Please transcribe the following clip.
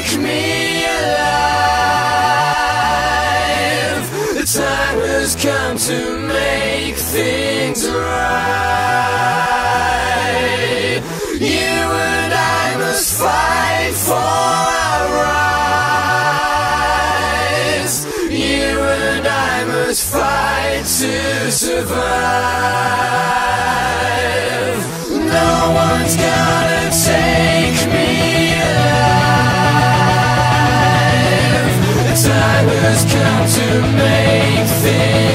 take me alive. The time has come to make things right. You and I must fight for our rights. You and I must fight to survive. No one's gonna take me alive. The time has come to make things